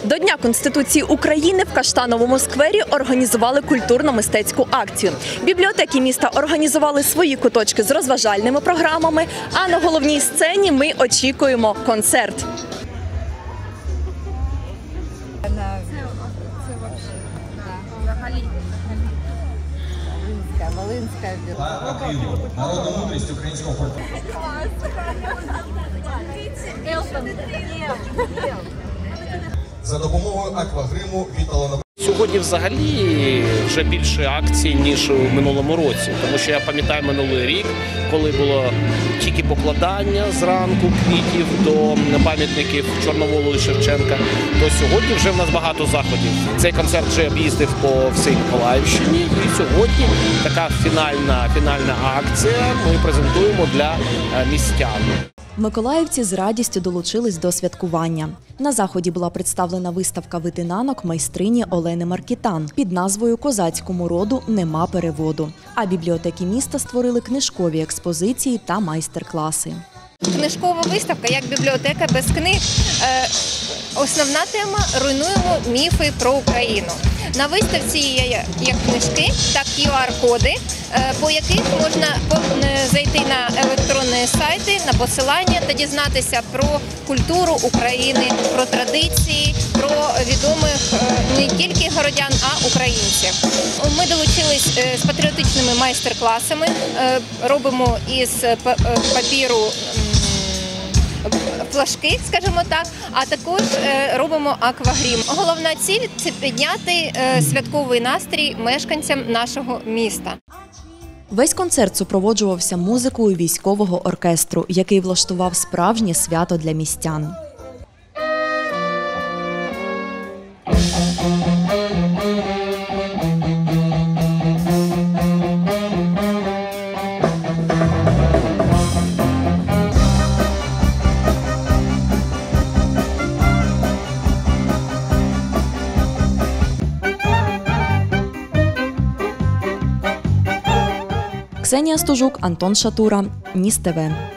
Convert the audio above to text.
До Дня Конституції України в Каштановому сквері організували культурно-мистецьку акцію. Бібліотеки міста організували свої куточки з розважальними програмами, а на головній сцені ми очікуємо концерт. Народна мудрість українського фольклору. За допомогою аквагриму від талановитих. Сьогодні взагалі вже більше акцій, ніж у минулому році. Тому що я пам'ятаю минулий рік, коли було тільки покладання зранку квітів до пам'ятників Чорноволу і Шевченка, то сьогодні вже в нас багато заходів. Цей концерт вже об'їздив по всій Миколаївщині, і сьогодні така фінальна акція ми презентуємо для містян. Миколаївці з радістю долучились до святкування. На заході була представлена виставка витинанок майстрині Олени Маркітан під назвою «Козацькому роду нема переводу». А бібліотеки міста створили книжкові експозиції та майстер-класи. Книжкова виставка як бібліотека без книг. Основна тема – руйнуємо міфи про Україну. На виставці є як книжки, так і QR-коди, по яких можна зайти на електронні сайти, на посилання та дізнатися про культуру України, про традиції, про відомих не тільки городян, а українців. Ми долучились з патріотичними майстер-класами, робимо із папіру флажки, скажімо так, а також робимо аквагрім. Головна ціль – це підняти святковий настрій мешканцям нашого міста. Весь концерт супроводжувався музикою військового оркестру, який влаштував справжнє свято для містян. Ксенія Стужук, Антон Шатура, Ніс ТВ.